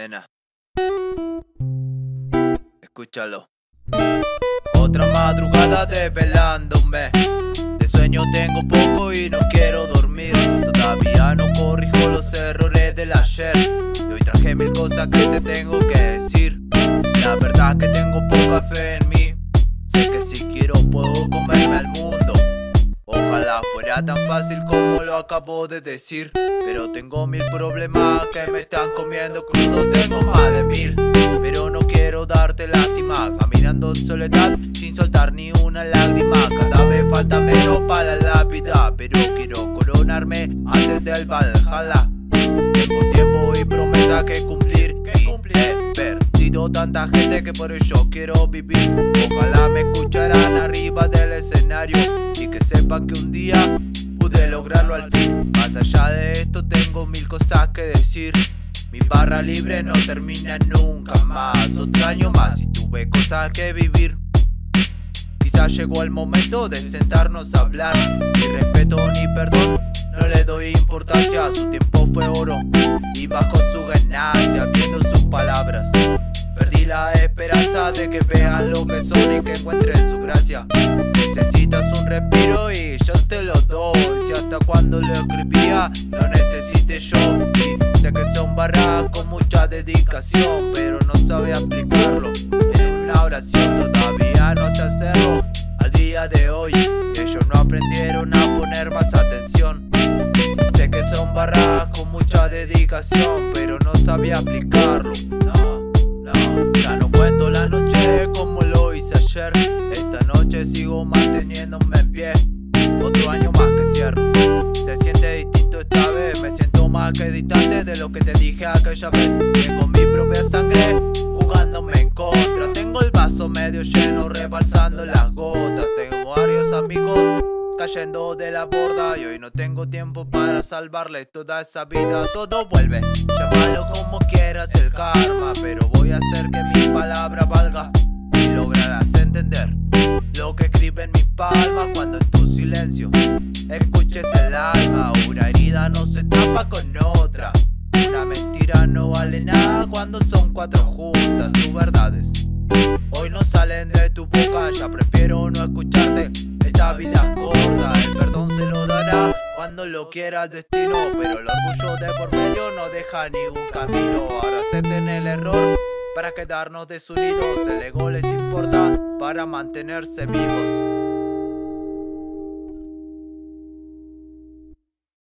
nena. Escúchalo. Otra madrugada desvelándome. De sueño tengo poco y no quiero dormir. Todavía no corrijo los errores del ayer. Y hoy traje mil cosas que te tengo que decir. La verdad que tengo poca fe en mí. Sé que si quiero puedo comerme al mundo. Ojalá fuera tan fácil como lo acabo de decir. Pero tengo mil problemas que me están comiendo crudo. Tengo más de 1000, pero no quiero darte lástima. Caminando en soledad sin soltar ni una lágrima. Cada vez falta menos para la lápida, pero quiero coronarme antes del Valhalla. Tengo tiempo y promesa que cumplir. He perdido tanta gente que por ello quiero vivir. Ojalá me escucharán arriba del escenario y que sepan que un día pude lograrlo al fin. Más allá de esto tengo mil cosas que decir. Mi barra libre no termina nunca más. Otro año más y tuve cosas que vivir. Quizás llegó el momento de sentarnos a hablar. Ni respeto ni perdón, no le doy importancia. Su tiempo fue oro y bajo su ganancia viendo sus palabras. Perdí la esperanza de que vean lo que son y que encuentren su gracia. Necesitas un respiro y yo te lo doy. Si hasta cuando lo escribía lo necesité yo. Y sé que son barras con mucha dedicación, pero no sabe aplicarlo en una oración. Todavía no sé hacerlo al día de hoy. Ellos no aprendieron a poner más atención. Sé que son barras con mucha dedicación, pero no sabía aplicarlo. Ya no cuento la noche como lo hice ayer. Esta noche sigo manteniéndome en pie. Otro año más que cierro. Se siente distinto esta vez. Me siento más que distante de lo que te dije aquella vez. Tengo mi propia sangre jugándome en contra. Tengo el vaso medio lleno rebalsando las gotas. Tengo varios amigos cayendo de la borda y hoy no tengo tiempo para salvarle toda esa vida. Todo vuelve, llámalo como quieras, el karma, pero voy a hacer que mi palabra valga y lograrás entender lo que escribe en mis palmas cuando en tu silencio escuches el alma. Una herida no se tapa con otra, una mentira no vale nada cuando son cuatro juntas. Tus verdades hoy no salen de tu boca, ya prefiero no escucharte. Esta vida es corta, el perdón se lo dará cuando lo quiera el destino, pero el orgullo de por medio no deja ningún camino. Ahora acepten el error para quedarnos desunidos. El ego les importa para mantenerse vivos.